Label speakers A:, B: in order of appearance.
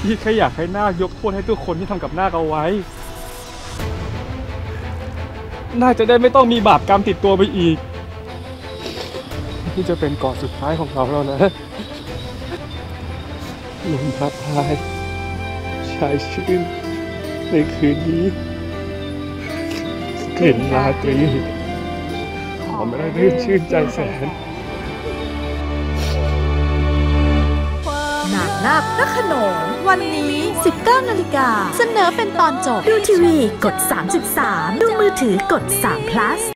A: พี่แค่อยากให้นาคยกโทษให้ทุกคนที่ทำกับนาคเอาไว้นาคจะได้ไม่ต้องมีบาปกรรมติดตัวไปอีกนี่จะเป็นกอดสุดท้ายของเราแล้วนะลมพัดพายชายชื่นในคืนนี้กลิ่นราตรีหอมระรื่นชื่นใจแสน
B: นางนาคพระโขนงวันนี้ 19 นาฬิกาเสนอเป็นตอนจบดูทีวีกด 3.3 ดูมือถือกด3 plus